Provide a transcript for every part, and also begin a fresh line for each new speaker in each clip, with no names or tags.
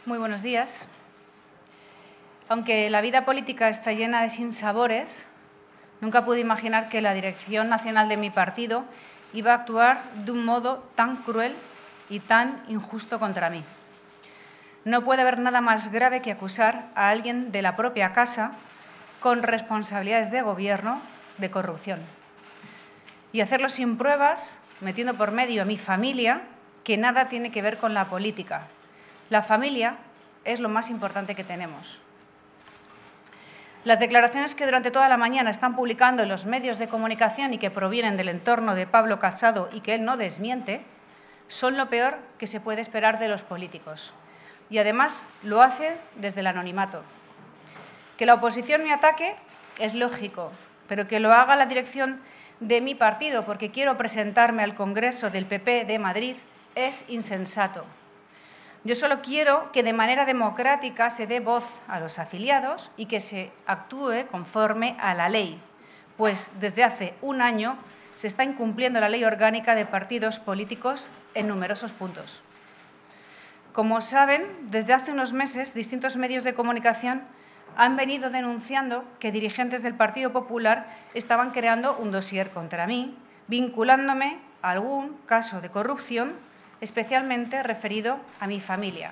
Muy buenos días. Aunque la vida política está llena de sinsabores, nunca pude imaginar que la dirección nacional de mi partido iba a actuar de un modo tan cruel y tan injusto contra mí. No puede haber nada más grave que acusar a alguien de la propia casa con responsabilidades de gobierno de corrupción y hacerlo sin pruebas, metiendo por medio a mi familia, que nada tiene que ver con la política. La familia es lo más importante que tenemos. Las declaraciones que durante toda la mañana están publicando en los medios de comunicación y que provienen del entorno de Pablo Casado y que él no desmiente, son lo peor que se puede esperar de los políticos. Y además lo hace desde el anonimato. Que la oposición me ataque es lógico, pero que lo haga la dirección de mi partido porque quiero presentarme al Congreso del PP de Madrid es insensato. Yo solo quiero que de manera democrática se dé voz a los afiliados y que se actúe conforme a la ley, pues desde hace un año se está incumpliendo la ley orgánica de partidos políticos en numerosos puntos. Como saben, desde hace unos meses distintos medios de comunicación han venido denunciando que dirigentes del Partido Popular estaban creando un dossier contra mí, vinculándome a algún caso de corrupción especialmente referido a mi familia.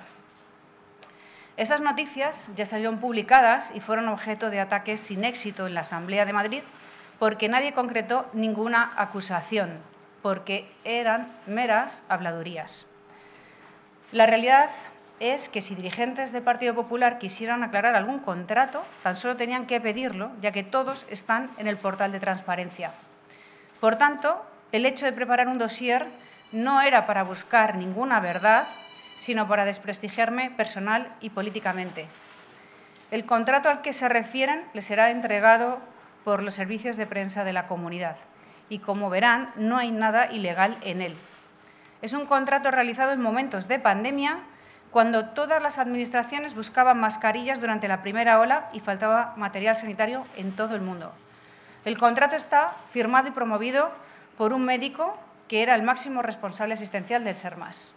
Esas noticias ya salieron publicadas y fueron objeto de ataques sin éxito en la Asamblea de Madrid porque nadie concretó ninguna acusación, porque eran meras habladurías. La realidad es que si dirigentes del Partido Popular quisieran aclarar algún contrato, tan solo tenían que pedirlo, ya que todos están en el portal de transparencia. Por tanto, el hecho de preparar un dossier no era para buscar ninguna verdad, sino para desprestigiarme personal y políticamente. El contrato al que se refieren les será entregado por los servicios de prensa de la comunidad y, como verán, no hay nada ilegal en él. Es un contrato realizado en momentos de pandemia, cuando todas las administraciones buscaban mascarillas durante la primera ola y faltaba material sanitario en todo el mundo. El contrato está firmado y promovido por un médico que era el máximo responsable asistencial del SERMAS.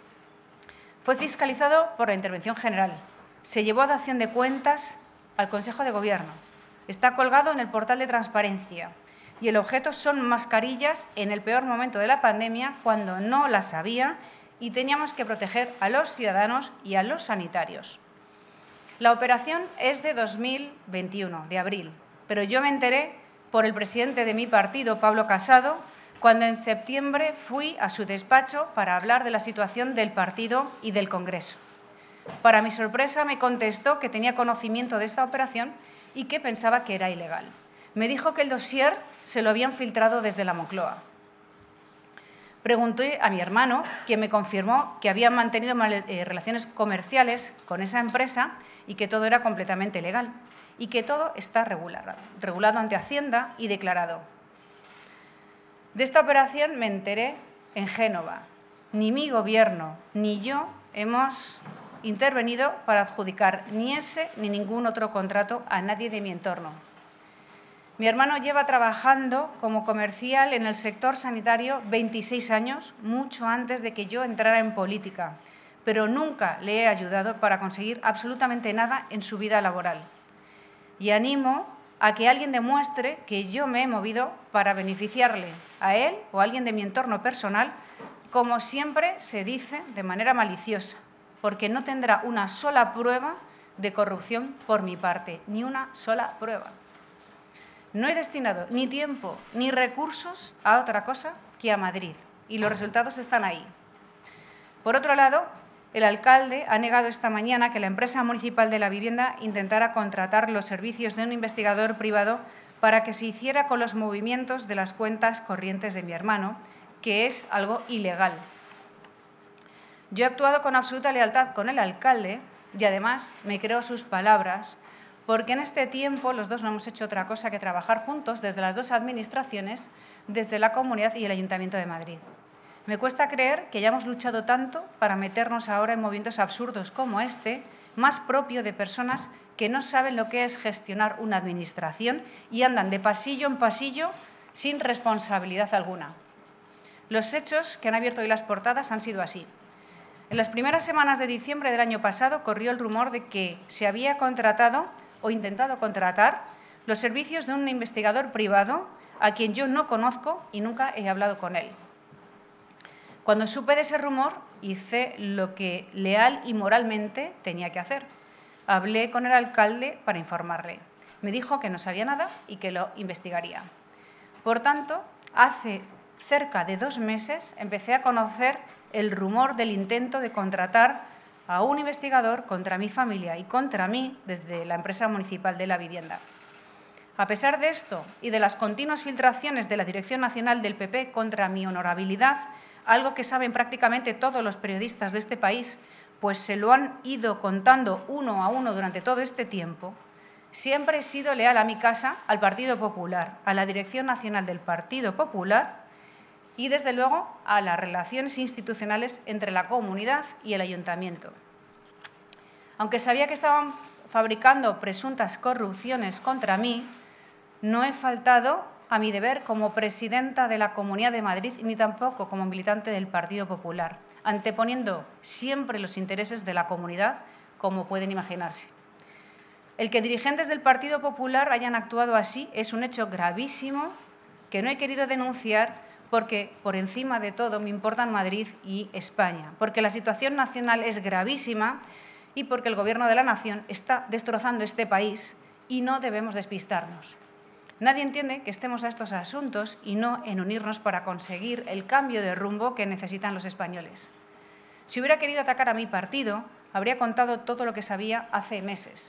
Fue fiscalizado por la Intervención General. Se llevó a dación de cuentas al Consejo de Gobierno. Está colgado en el portal de transparencia. Y el objeto son mascarillas en el peor momento de la pandemia, cuando no las había y teníamos que proteger a los ciudadanos y a los sanitarios. La operación es de 2021, de abril, pero yo me enteré por el presidente de mi partido, Pablo Casado, cuando en septiembre fui a su despacho para hablar de la situación del partido y del Congreso. Para mi sorpresa, me contestó que tenía conocimiento de esta operación y que pensaba que era ilegal. Me dijo que el dossier se lo habían filtrado desde la Moncloa. Pregunté a mi hermano, quien me confirmó que habían mantenido relaciones comerciales con esa empresa y que todo era completamente legal y que todo está regulado ante Hacienda y declarado. De esta operación me enteré en Génova. Ni mi Gobierno ni yo hemos intervenido para adjudicar ni ese ni ningún otro contrato a nadie de mi entorno. Mi hermano lleva trabajando como comercial en el sector sanitario 26 años, mucho antes de que yo entrara en política, pero nunca le he ayudado para conseguir absolutamente nada en su vida laboral. Y animo a que alguien demuestre que yo me he movido para beneficiarle a él o a alguien de mi entorno personal, como siempre se dice de manera maliciosa, porque no tendrá una sola prueba de corrupción por mi parte, ni una sola prueba. No he destinado ni tiempo ni recursos a otra cosa que a Madrid, y los resultados están ahí. Por otro lado, el alcalde ha negado esta mañana que la empresa municipal de la vivienda intentara contratar los servicios de un investigador privado para que se hiciera con los movimientos de las cuentas corrientes de mi hermano, que es algo ilegal. Yo he actuado con absoluta lealtad con el alcalde y además me creo sus palabras, porque en este tiempo los dos no hemos hecho otra cosa que trabajar juntos desde las dos administraciones, desde la Comunidad y el Ayuntamiento de Madrid. Me cuesta creer que hayamos luchado tanto para meternos ahora en movimientos absurdos como este, más propio de personas que no saben lo que es gestionar una administración y andan de pasillo en pasillo sin responsabilidad alguna. Los hechos que han abierto hoy las portadas han sido así. En las primeras semanas de diciembre del año pasado corrió el rumor de que se había contratado o intentado contratar los servicios de un investigador privado a quien yo no conozco y nunca he hablado con él. Cuando supe de ese rumor, hice lo que leal y moralmente tenía que hacer. Hablé con el alcalde para informarle. Me dijo que no sabía nada y que lo investigaría. Por tanto, hace cerca de 2 meses empecé a conocer el rumor del intento de contratar a un investigador contra mi familia y contra mí desde la empresa municipal de la vivienda. A pesar de esto y de las continuas filtraciones de la Dirección Nacional del PP contra mi honorabilidad, algo que saben prácticamente todos los periodistas de este país, pues se lo han ido contando uno a uno durante todo este tiempo, siempre he sido leal a mi casa, al Partido Popular, a la Dirección Nacional del Partido Popular y, desde luego, a las relaciones institucionales entre la comunidad y el ayuntamiento. Aunque sabía que estaban fabricando presuntas corrupciones contra mí, no he faltado a mi deber como presidenta de la Comunidad de Madrid ni tampoco como militante del Partido Popular, anteponiendo siempre los intereses de la comunidad, como pueden imaginarse. El que dirigentes del Partido Popular hayan actuado así es un hecho gravísimo que no he querido denunciar porque, por encima de todo, me importan Madrid y España, porque la situación nacional es gravísima y porque el Gobierno de la Nación está destrozando este país y no debemos despistarnos. Nadie entiende que estemos a estos asuntos y no en unirnos para conseguir el cambio de rumbo que necesitan los españoles. Si hubiera querido atacar a mi partido, habría contado todo lo que sabía hace meses.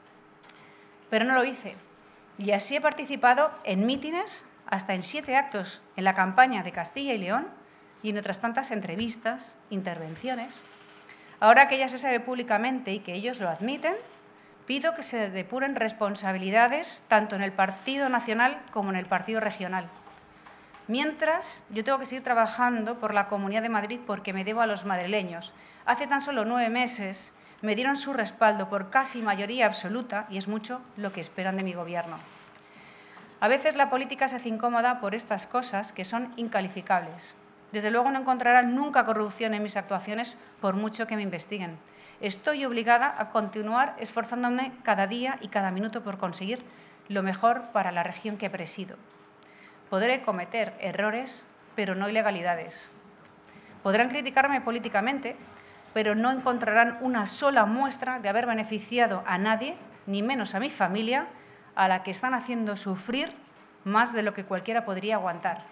Pero no lo hice. Y así he participado en mítines, hasta en 7 actos en la campaña de Castilla y León y en otras tantas entrevistas, intervenciones. Ahora que ya se sabe públicamente y que ellos lo admiten, pido que se depuren responsabilidades tanto en el Partido Nacional como en el Partido Regional. Mientras, yo tengo que seguir trabajando por la Comunidad de Madrid porque me debo a los madrileños. Hace tan solo 9 meses me dieron su respaldo por casi mayoría absoluta y es mucho lo que esperan de mi Gobierno. A veces la política se hace incómoda por estas cosas que son incalificables. Desde luego no encontrarán nunca corrupción en mis actuaciones por mucho que me investiguen. Estoy obligada a continuar esforzándome cada día y cada minuto por conseguir lo mejor para la región que presido. Podré cometer errores, pero no ilegalidades. Podrán criticarme políticamente, pero no encontrarán una sola muestra de haber beneficiado a nadie, ni menos a mi familia, a la que están haciendo sufrir más de lo que cualquiera podría aguantar.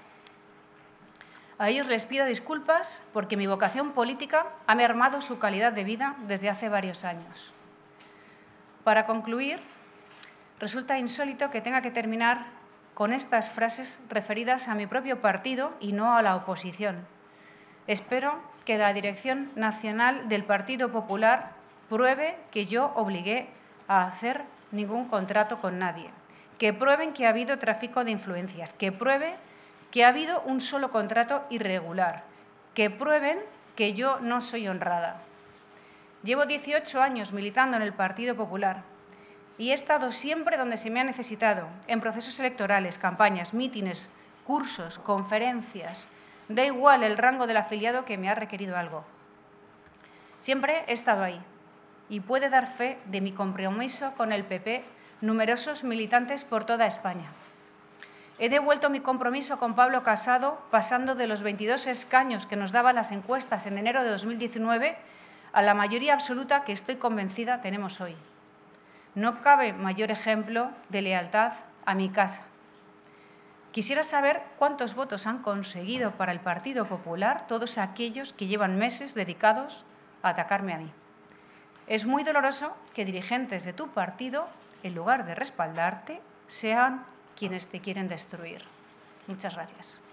A ellos les pido disculpas porque mi vocación política ha mermado su calidad de vida desde hace varios años. Para concluir, resulta insólito que tenga que terminar con estas frases referidas a mi propio partido y no a la oposición. Espero que la Dirección Nacional del Partido Popular pruebe que yo obligué a hacer ningún contrato con nadie, que prueben que ha habido tráfico de influencias, que pruebe que ha habido un solo contrato irregular, que prueben que yo no soy honrada. Llevo 18 años militando en el Partido Popular y he estado siempre donde se me ha necesitado, en procesos electorales, campañas, mítines, cursos, conferencias. Da igual el rango del afiliado que me ha requerido algo. Siempre he estado ahí y puede dar fe de mi compromiso con el PP numerosos militantes por toda España. He devuelto mi compromiso con Pablo Casado pasando de los 22 escaños que nos daban las encuestas en enero de 2019 a la mayoría absoluta que estoy convencida tenemos hoy. No cabe mayor ejemplo de lealtad a mi casa. Quisiera saber cuántos votos han conseguido para el Partido Popular todos aquellos que llevan meses dedicados a atacarme a mí. Es muy doloroso que dirigentes de tu partido, en lugar de respaldarte, sean quienes te quieren destruir. Muchas gracias.